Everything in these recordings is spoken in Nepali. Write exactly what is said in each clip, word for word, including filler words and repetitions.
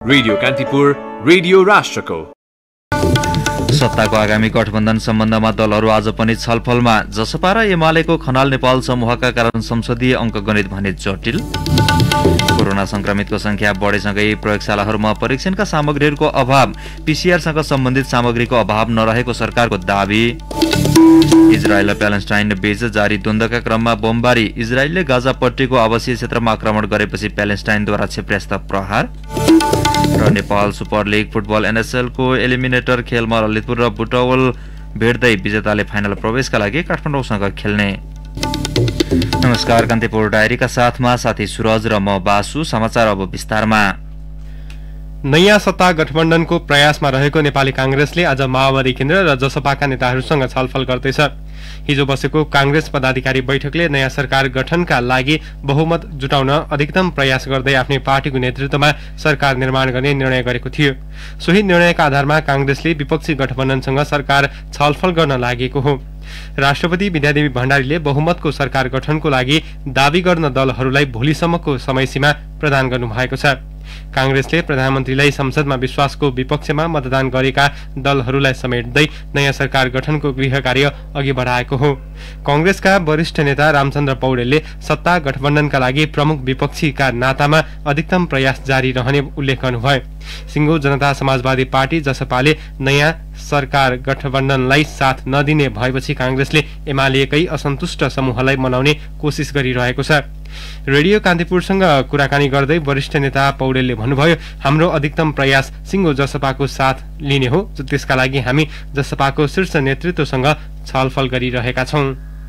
रेडियो कान्तिपुर, रेडियो राष्ट्रको। सत्ताको आगामी गठबन्धन सम्बन्धमा दलहरू आज पनि छलफलमा। जसपा र एमालेको खनाल नेपाल समूहका कारण संसदीय अङ्कगणित भने जटिल। कोरोना संक्रमितको संख्या बढेसँगै प्रयोगशालाहरूमा परीक्षणका सामग्रीहरूको अभाव। पीसीआरसँग सम्बन्धित सामग्रीको अभाव नरहेको सरकारको दावी। इजरायल र प्यालेस्टाइन बीच जारी द्वन्द्वका क्रममा बमबारी। इजरायलले गाजापट्टीको आवासीय क्षेत्रमा आक्रमण गरेपछि प्यालेस्टाइनद्वारा क्षेप्यास्त्र प्रहार। र नेपाल सुपर लिग फुटबल एनएसएलको एलिमिनेटर खेलमा ललितपुर र बुटवल भेट्दै विजेताले फाइनल प्रवेशका लागि काठमाडौँसँग खेल्ने। नमस्कार, कान्तिपुर डायरीका साथमा साथी सुरज र म बासु। समाचार अब विस्तारमा। नयाँ सत्ता गठबन्धनको प्रयासमा रहेको नेपाली कांग्रेसले आज माओवादी केन्द्र र जसपाका नेताहरूसँग छलफल गर्दैछ। हिजो बसेको कांग्रेस पदाधिकारी बैठकले नयाँ सरकार गठनका लागि बहुमत जुटाउन अधिकतम प्रयास गर्दै आफ्नै पार्टीको नेतृत्वमा सरकार निर्माण गर्ने निर्णय गरेको थियो। सोही निर्णयका आधारमा कांग्रेसले विपक्षी गठबन्धनसँग सरकार छलफल गर्न लागेको हो। राष्ट्रपति विद्यादेवी भण्डारीले बहुमतको सरकार गठनको लागि दावी गर्न दलहरूलाई भोलिसम्मको समयसीमा प्रदान गर्नुभएको छ। कांग्रेसले प्रधानमन्त्रीलाई संसदमा विश्वासको विपक्षमा मतदान गरेका दलहरूलाई समेट्दै नयाँ सरकार गठनको गृह कार्य अघि बढाएको हो। कांग्रेसका वरिष्ठ नेता रामचन्द्र पौडेलले सत्ता गठबन्धनका लागि प्रमुख विपक्षीका नातामा अधिकतम प्रयास जारी रहने उल्लेख गर्नुभयो। सिङ्गो जनता समाजवादी पार्टी जसपाले नयाँ सरकार गठबन्धनलाई साथ नदिने भएपछि कांग्रेसले एमालेकै असन्तुष्ट समूहलाई मनाउने कोसिस गरिरहेको छ। रेडियो कान्तिपुरसँग कुराकानी गर्दै वरिष्ठ नेता पौडेलले भन्नुभयो, हाम्रो अधिकतम प्रयास सिङ्गो जसपाको साथ लिने हो। त्यसका लागि हामी जसपाको शीर्ष नेतृत्वसँग छलफल गरिरहेका छौं।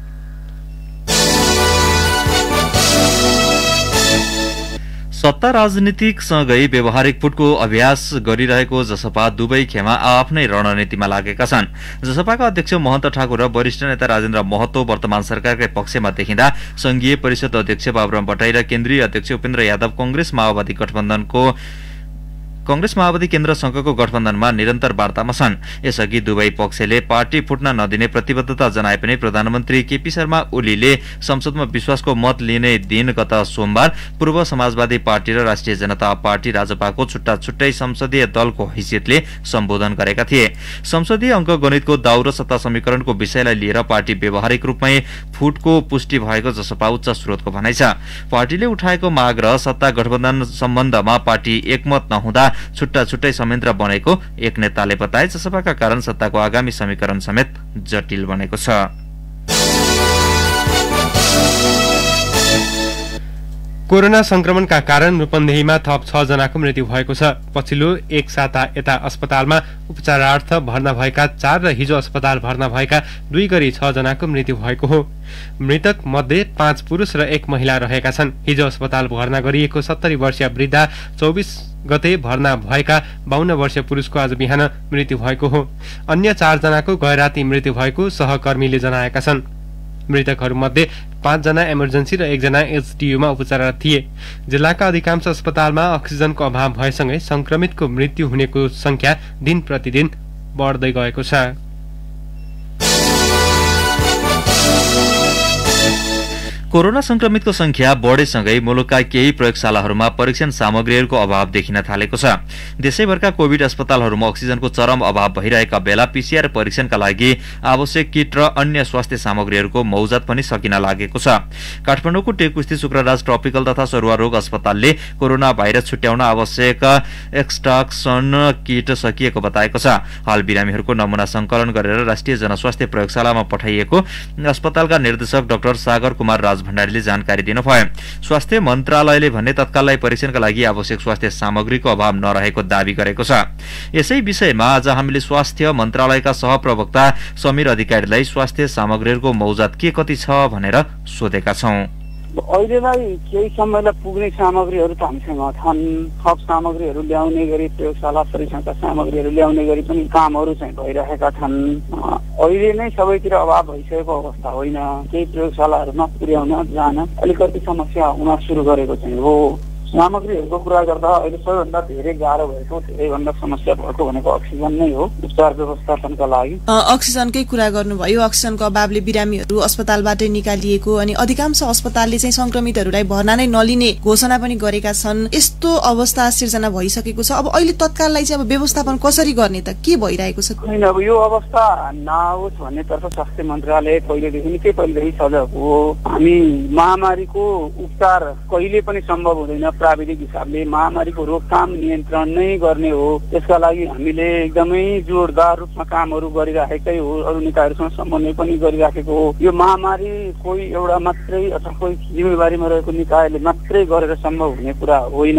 सत्ता राजनीतिकसँगै व्यावहारिक फुटको अभ्यास गरिरहेको जसपा दुवै खेमा आफ्नै रणनीतिमा लागेका छन्। जसपाका अध्यक्ष महन्त ठाकुर र वरिष्ठ नेता राजेन्द्र महतो वर्तमान सरकारकै पक्षमा देखिँदा संघीय परिषद अध्यक्ष बाबुराम भट्टराई र केन्द्रीय अध्यक्ष उपेन्द्र यादव कंग्रेस माओवादी गठबन्धनको कंग्रेस माओवादी केन्द्रसँगको गठबन्धनमा निरन्तर वार्तामा छन्। यसअघि दुवै पक्षले पार्टी फुट्न नदिने प्रतिबद्धता जनाए पनि प्रधानमन्त्री केपी शर्मा ओलीले संसदमा विश्वासको मत लिने दिन गत सोमबार पूर्व समाजवादी पार्टी र राष्ट्रिय जनता पार्टी राजपाको छुट्टा छुट्टै संसदीय दलको हैसियतले सम्बोधन गरेका थिए। संसदीय अङ्कगणितको दाउ र सत्ता समीकरणको विषयलाई लिएर पार्टी व्यावहारिक रूपमै फुटको पुष्टि भएको जसपा उच्च स्रोतको भनाइ छ। पार्टीले उठाएको माग र सत्ता गठबन्धन सम्बन्धमा पार्टी एकमत नहुँदा छुट्टा छुट्टै संयन्त्र बनेको एक नेताले बताए। जसपाका कारण सत्ताको आगामी समीकरण समेत जटिल बनेको छ। कोरोना संक्रमणका कारण रूपन्देहीमा थप छ जनाको मृत्यु भएको छ। पछिल्लो एक साता यता अस्पतालमा उपचारार्थ भर्ना भएका चार र हिजो अस्पताल भर्ना भएका दुई गरी छ जनाको मृत्यु भएको हो। मृतक मध्ये पाँच पुरुष र एक महिला रहेका छन्। हिजो अस्पताल भर्ना गरिएको सत्तरी वर्षीय वृद्धा चौबिस गते भर्ना भएका बाहन्न वर्षीय पुरुषको आज बिहान मृत्यु भएको हो। अन्य चार जनाको गैराती मृत्यु भएको सहकर्मीले जनाएका छन्। मृतकहरूमध्ये पाँचजना इमर्जेन्सी र एकजना एचडियूमा उपचाररत थिए। जिल्लाका अधिकांश अस्पतालमा अक्सिजनको अभाव भएसँगै संक्रमितको मृत्यु हुनेको संख्या दिन प्रतिदिन बढ्दै गएको छ। कोरोना संक्रमितको संख्या बढेसँगै मुलुकका केही प्रयोगशालाहरूमा परीक्षण सामग्रीहरूको अभाव देखिन थालेको छ। देशैभरका कोभिड अस्पतालहरूमा अक्सिजनको चरम अभाव भइरहेका बेला पीसीआर परीक्षणका लागि आवश्यक किट र अन्य स्वास्थ्य सामग्रीहरूको मौजात पनि सकिन लागेको छ। काठमाडौँको टेकुस्ती शुक्रराज ट्रपिकल तथा सरुवा रोग अस्पतालले कोरोना भाइरस छुट्याउन आवश्यक एक्सट्राक्सन किट सकिएको बताएको छ। हाल बिरामीहरूको नमूना संकलन गरेर राष्ट्रिय जनस्वास्थ्य प्रयोगशालामा पठाइएको अस्पतालका निर्देशक डाक्टर सागर कुमार राज भण्डारीले जानकारी दिनुभयो। स्वास्थ्य मन्त्रालयले भने तत्काललाई परीक्षणका लागि आवश्यक स्वास्थ्य सामग्रीको अभाव नरहेको दावी गरेको छ। यसै विषयमा आज हामीले स्वास्थ्य मन्त्रालयका सहप्रवक्ता समीर अधिकारीलाई स्वास्थ्य सामग्रीहरूको मौजात के कति छ भनेर सोधेका छौं। अहिलेलाई केही समयलाई पुग्ने सामग्रीहरू त हामीसँग छन्। थप सामग्रीहरू ल्याउने गरी प्रयोगशाला परीक्षणका सामग्रीहरू ल्याउने गरी पनि कामहरू चाहिँ भइरहेका छन्। अहिले नै सबैतिर अभाव भइसकेको अवस्था होइन। केही प्रयोगशालाहरूमा पुर्याउन जान अलिकति समस्या हुन सुरु गरेको चाहिँ हो। सामग्रीहरूको कुरा गर्दा अहिले सबैभन्दा धेरै गाह्रो भएको धेरैभन्दा समस्या भएको भनेको अक्सिजन नै हो उपचार व्यवस्थापनका लागि। अक्सिजनकै कुरा गर्नुभयो, अक्सिजनको अभावले बिरामीहरू अस्पतालबाटै निकालिएको अनि अधिकांश अस्पतालले चाहिँ संक्रमितहरूलाई भर्ना नै नलिने घोषणा पनि गरेका छन्। यस्तो अवस्था सिर्जना भइसकेको छ। अब अहिले तत्काललाई चाहिँ अब व्यवस्थापन कसरी गर्ने त के भइरहेको छ? होइन, अब यो अवस्था नआओस् भन्नेतर्फ स्वास्थ्य मन्त्रालय पहिलेदेखि निकै पहिलेदेखि सजग हो। हामी महामारीको उपचार कहिले पनि सम्भव हुँदैन, प्राविधिक हिसाबले महामारीको रोकथाम नियन्त्रण नै गर्ने हो। त्यसका लागि हामीले एकदमै जोरदार रूपमा कामहरू गरिराखेकै हो, अरू निकायहरूसँग समन्वय पनि गरिराखेको हो। यो महामारी कोही एउटा मात्रै अथवा कोही जिम्मेवारीमा रहेको निकायले मात्रै गरेर सम्भव हुने कुरा होइन।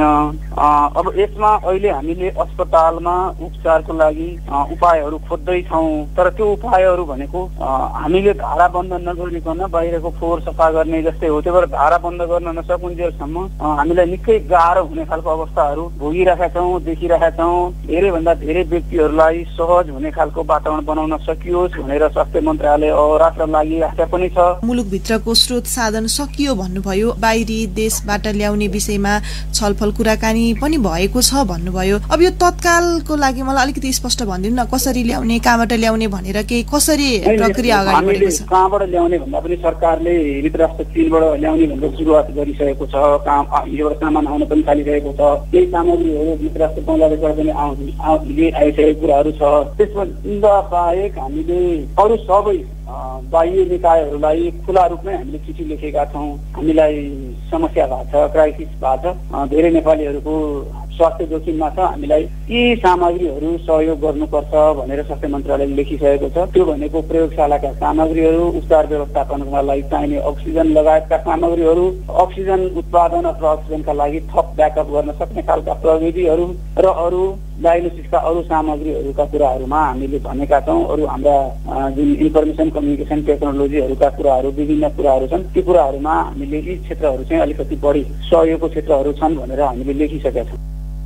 अब यसमा अहिले हामीले अस्पतालमा उपचारको लागि उपायहरू खोज्दैछौँ, तर त्यो उपायहरू भनेको हामीले धारा बन्द नगरिकन बाहिरको फोहोर सफा गर्ने जस्तै हो। त्यही भएर धारा बन्द गर्न नसकुन्जेलसम्म हामीलाई निकै गाह्रो हुने खालको अवस्थाहरू भोगिरहेका छौँ, देखिरहेका छौँ। धेरैभन्दा धेरै व्यक्तिहरूलाई सहज हुने खालको वातावरण बनाउन सकियोस् भनेर स्वास्थ्य मन्त्रालय अहोरात्र लागिरहेका पनि छ। मुलुकभित्रको स्रोत साधन सकियो भन्नुभयो, बाहिरी देशबाट ल्याउने विषयमा छलफल कुराकानी पनि भएको छ भन्नुभयो। अब यो तत्कालको लागि मलाई अलिकति स्पष्ट भनिदिनु न, कसरी ल्याउने, कहाँबाट ल्याउने भनेर के कसरी प्रक्रिया अगाडि बढेको छ? कहाँबाट ल्याउने भन्दा पनि सरकारले मित्रराष्ट्र चीनबाट ल्याउने भनेर सुरुवात गरिसकेको छ। काम योबाट सामान आउन पनि थालिरहेको छ। केही सामग्रीहरू मित्रराष्ट्र बङ्गलादेशबाट पनि आउने आइसकेको कुराहरू छ। त्यसभन्दा बाहेक हामीले अरू सबै बाह्य निकायहरूलाई खुला रूपमै हामीले चिठी लेखेका छौँ। हामीलाई समस्या भएको छ, क्राइसिस भएको छ, धेरै नेपालीहरूको स्वास्थ्य जोखिममा छ, हामीलाई यी सामग्रीहरू सहयोग गर्नुपर्छ भनेर स्वास्थ्य मन्त्रालयले लेखिसकेको छ। त्यो भनेको प्रयोगशालाका सामग्रीहरू, उपचार व्यवस्थापनका लागि चाहिने अक्सिजन लगायतका सामग्रीहरू, अक्सिजन उत्पादन अथवा अक्सिजनका लागि थप ब्याकअप गर्न सक्ने खालका प्रविधिहरू र अरू डायग्नोसिसका अरू सामग्रीहरूका कुराहरूमा हामीले भनेका छौँ। अरू हाम्रा जुन इन्फर्मेसन कम्युनिकेसन टेक्नोलोजीहरूका कुराहरू, विभिन्न कुराहरू छन्, ती कुराहरूमा हामीले यी क्षेत्रहरू चाहिँ अलिकति बढी सहयोगको क्षेत्रहरू छन् भनेर हामीले लेखिसकेका छौँ।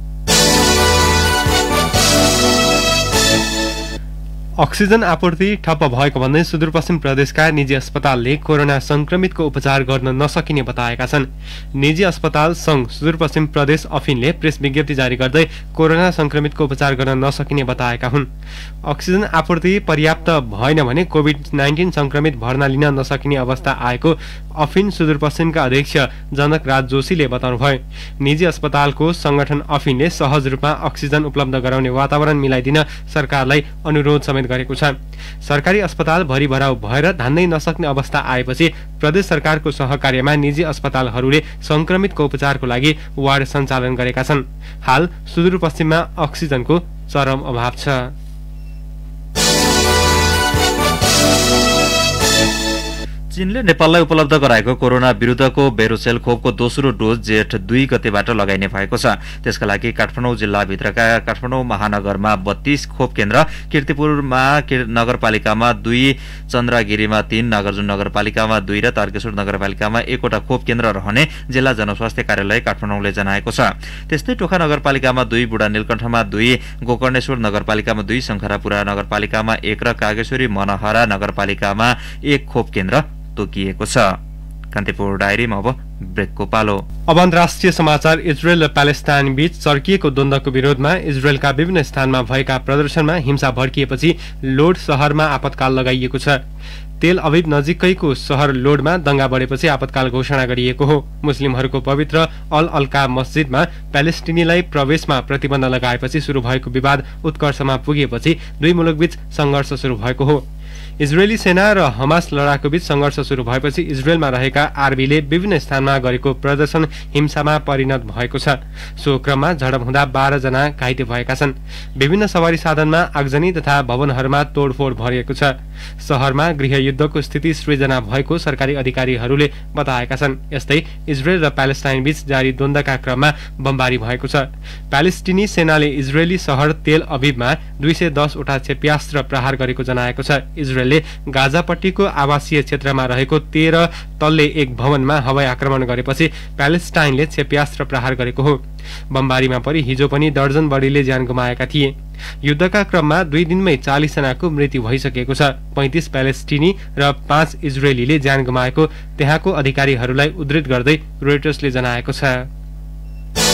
अक्सिजन आपूर्ति ठप्प भएको भन्दै सुदूरपश्चिम प्रदेशका निजी अस्पतालले कोरोना संक्रमितको उपचार गर्न नसकिने बताएका छन्। निजी अस्पताल संघ सुदूरपश्चिम प्रदेश अफिनले प्रेस विज्ञप्ति जारी गर्दै कोरोना संक्रमितको उपचार गर्न नसकिने बताएका हुन्। अक्सिजन आपूर्ति पर्याप्त भएन भने कोभिड नाइन्टिन संक्रमित भर्ना लिन नसकिने अवस्था आएको अफिन सुदूरपश्चिमका अध्यक्ष जनक राज जोशीले बताउनुभयो। निजी अस्पतालको संगठन अफिनले सहज रूपमा अक्सिजन उपलब्ध गराउने वातावरण मिलाइदिन सरकारलाई अनुरोध समेत गरेको छ। सरकारी अस्पताल भरिभराउ भएर धान्नै नसक्ने अवस्था आएपछि प्रदेश सरकारको सहकार्यमा निजी अस्पतालहरूले संक्रमितको उपचारको लागि वार्ड सञ्चालन गरेका छन्। हाल सुदूरपश्चिममा अक्सिजनको चरम अभाव छ। चीनले नेपाललाई उपलब्ध गराएको कोरोना विरुद्धको बेरोसेल खोपको दोस्रो डोज जेठ दुई गतेबाट लगाइने भएको छ। त्यसका लागि काठमाडौँ जिल्लाभित्रका काठमाडौँ महानगरमा बत्तीस खोप केन्द्र, कीर्तिपुरमा नगरपालिकामा दुई, चन्द्रगिरीमा तीन, नागार्जुन नगरपालिकामा दुई र तारकेश्वर नगरपालिकामा एकवटा खोप केन्द्र रहने जिल्ला जनस्वास्थ्य कार्यालय काठमाडौँले जनाएको छ। त्यस्तै टोखा नगरपालिकामा दुई, बुढा नीलकण्ठमा दुई, गोकर्णेश्वर नगरपालिकामा दुई, शङ्खरापुरा नगरपालिकामा एक र कागेश्वरी मनहरा नगरपालिकामा एक खोप केन्द्र तोकिएको छ। कान्तिपुर डायरीमा अब ब्रेकको पालो। अब अन्तर्राष्ट्रिय समाचार। इजरायल र प्यालेस्टाइन बीच चर्किएको द्वन्द्वको विरोधमा इजरायलका विभिन्न स्थानमा भएका प्रदर्शनमा हिंसा भड्किएपछि लोड शहरमा आपतकाल लगाइएको छ। तेल अभिव नजिकैको शहर लोडमा दंगा बढेपछि आपतकाल घोषणा गरिएको हो। मुस्लिमहरूको पवित्र अल अल्का मस्जिदमा प्यालेस्टिनीलाई प्रवेशमा प्रतिबन्ध लगाएपछि शुरू भएको विवाद उत्कर्षमा पुगेपछि दुई मुलुकबीच संघर्ष शुरू भएको हो। इजरायली सेना र हमास लडाकु बीच संघर्ष शुरू भएपछि इजरायलमा रहेका आर्मीले विभिन्न स्थानमा गरेको प्रदर्शन हिंसामा परिणत भएको छ। सो क्रममा झडप हुँदा बाह्र जना घाइते भएका छन्। विभिन्न सवारी साधनमा आगजनी तथा भवनहरूमा तोडफोड भइएको छ। शहरमा गृहयुद्धको स्थिति सृजना भएको सरकारी अधिकारीहरूले बताएका छन्। यस्तै इजरायल र प्यालेस्टाइन बीच जारी द्वन्द्वका क्रममा बमबारी भएको छ। प्यालेस्टिनी सेनाले इजरायली शहर तेल अभिवमा दुई सय दसवटा क्षेप्यास्त्र प्रहार गरेको जनाएको छ। इजरायलले गाजापट्टिको आवासीय क्षेत्रमा रहेको तेह्र तल्ले एक भवनमा हवाई आक्रमण गरेपछि प्यालेस्टाइनले क्षेप्यास्त्र प्रहार गरेको हो। बमबारीमा परि हिजो पनि दर्जन बढीले ज्यान गुमाएका थिए। युद्धका क्रममा दुई दिनमै चालिस जनाको मृत्यु भइसकेको छ। पैंतिस प्यालेस्टिनी र पाँच इजरायलीले ज्यान गुमाएको त्यहाँको अधिकारीहरूलाई उद्धृत गर्दै रोइटर्सले जनाएको छ।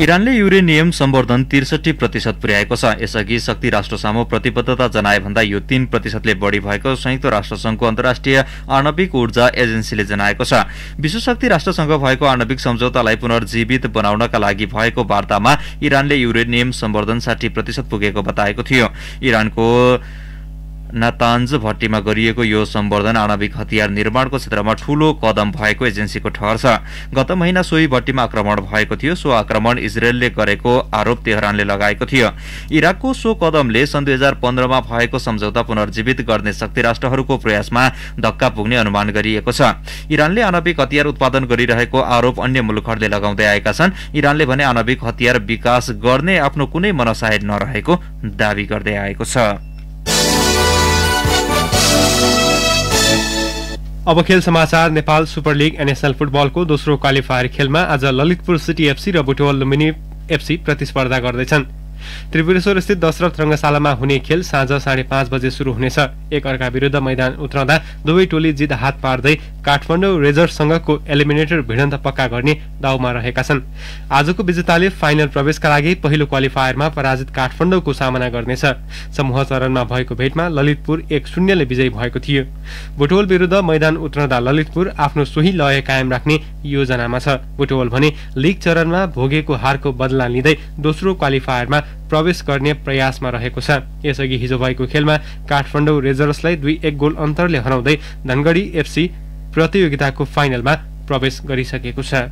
इरानले युरेनियम सम्वर्धन त्रिसठी प्रतिशत पुर्याएको छ। यसअघि शक्ति राष्ट्र सामु प्रतिबद्धता जनाए भन्दा यो तीन प्रतिशतले बढी भएको संयुक्त राष्ट्रसंघको अन्तर्राष्ट्रिय आणविक ऊर्जा एजेन्सीले जनाएको छ। विश्वशक्ति राष्ट्रसँग भएको आणविक सम्झौतालाई पुनर्जीवित बनाउनका लागि भएको वार्तामा इरानले युरेनियम सम्वर्धन साठी प्रतिशत पुगेको बताएको थियो। इरानको नातान्ज भट्टीमा गरिएको यो सम्वर्धन आणविक हतियार निर्माणको क्षेत्रमा ठूलो कदम भएको एजेन्सीको ठहर छ। गत महिना सोही भट्टीमा आक्रमण भएको थियो। सो आक्रमण इजरायलले गरेको आरोप तेहरानले लगाएको थियो। इराकको सो कदमले सन् दुई हजार पन्ध्रमा भएको सम्झौता पुनर्जीवित गर्ने शक्ति राष्ट्रहरूको प्रयासमा धक्का पुग्ने अनुमान गरिएको छ। इरानले आणविक हतियार उत्पादन गरिरहेको आरोप अन्य मुलुकहरूले लगाउँदै आएका छन्। इरानले भने आणविक हतियार विकास गर्ने आफ्नो कुनै मनसाय नरहेको दावी गर्दै आएको छ। अब खेल समाचार। नेपाल सुपर लिग एनएसएल फुटबलको दोस्रो क्वालिफायर खेलमा आज ललितपुर सिटी एफसी र बुटवल लुम्बिनी एफसी प्रतिस्पर्धा गर्दैछन्। त्रिपुरेश्वर स्थित दशरथ रंगशालामा हुने खेल साँझ साढे पाँच बजे शुरू हुनेछ। एक अर्का विरुद्ध मैदान उत्रँदा दुवै टोली जित हात पार्दै काठमाडौँ रेजर्ससँगको एलिमिनेटर भिडन्त पक्का गर्ने दाउमा रहेका छन्। आजको विजेताले फाइनल प्रवेशका लागि पहिलो क्वालिफायरमा पराजित काठमाडौँको सामना गर्नेछ। समूह चरणमा भएको भेटमा ललितपुर एक शून्यले विजयी भएको थियो। बुटवल विरुद्ध मैदान उत्रँदा ललितपुर आफ्नो सोही लय कायम राख्ने योजनामा छ। बुटवल भने लीग चरणमा भोगेको हारको बदला लिँदै दोस्रो क्वालिफायरमा प्रवेश गर्ने प्रयासमा रहेको छ। यसअघि हिजो भएको खेलमा काठमाडौँ रेजर्सलाई दुई एक गोल अन्तरले हराउँदै धनगढी एफसी प्रतियोगिताको फाइनलमा प्रवेश गरिसकेको छ।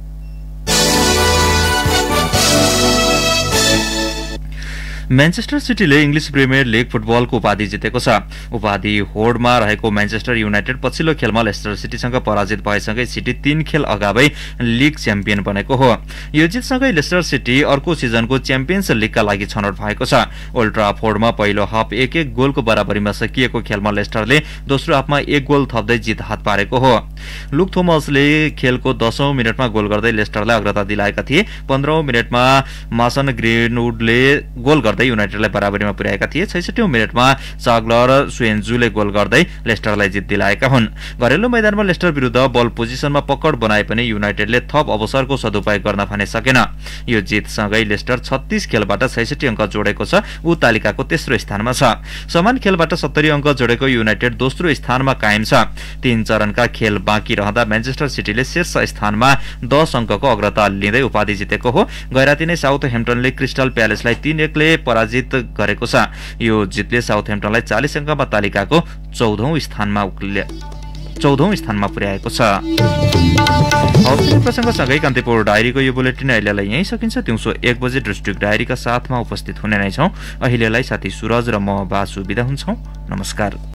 म्यान्चेस्टर सिटीले इंग्लिश प्रिमियर लिग फुटबलको उपाधि जितेको छ। उपाधि होडमा रहेको म्यान्चेस्टर युनाइटेड पछिल्लो खेलमा लेस्टर सिटीसँग पराजित भएसँगै सिटी तीन खेल अगावै लिग च्याम्पियन बनेको हो। यो जितसँगै लेस्टर सिटी अर्को सिजनको च्याम्पियन्स लिगका लागि छनौट भएको छ। ओल्ड ट्राफोर्डमा पहिलो हाफ एक एक गोलको बराबरीमा सकिएको खेलमा लेस्टरले दोस्रो हाफमा एक गोल थप्दै जित हात पारेको हो। लुक थोमसले खेलको दशौं मिनटमा गोल गर्दै लेस्टरलाई अग्रता दिलाएका थिए। पन्ध्रौं मिनटमा मासन ग्रीनवुडले गोल गर्दै युनाइटेडलाई बराबरीमा पुर्याएका थिए। छैसठौं मिनटमा चाग्लर सुएन्जुले गोल गर्दै लेस्टरलाई जित दिलाएका हुन्। घरेलु मैदानमा लेस्टर विरुद्ध बल पोजिसनमा पकड बनाए पनि युनाइटेडले थप अवसरको सदुपयोग गर्न भने सकेन। यो जितसँगै लेस्टर छत्तीस खेलबाट छैसठी अङ्क जोडेको छ। ऊ तालिकाको तेस्रो स्थानमा छ। समान खेलबाट सत्तरी अङ्क जोडेको युनाइटेड दोस्रो स्थानमा कायम छ। तीन चरणका खेल बाँकी रहँदा म्यान्चेस्टर सिटीले शीर्ष स्थानमा दस अङ्कको अग्रता लिँदै उपाधि जितेको हो। गैराती नै साउथ हेम्पटनले क्रिस्टल प्यालेसलाई तीन एकले पराजित गरेको छ। यो जितले साउथ हेम्पटनलाई चालीस अङ्कमा तालिकाको चौधौं स्थानमा चौधौं स्थानमा पुर्याएको छ। हौसले प्रसङ्गसँगै कान्तिपुर डायरीको यो बुलेटिन अहिलेलाई यहीँ सकिन्छ। दिउँसो एक बजे डिस्ट्रिक्ट डायरीका साथमा उपस्थित हुने नै छौँ। अहिलेलाई साथी सुरज र म बासु बिदा हुन्छौँ। नमस्कार।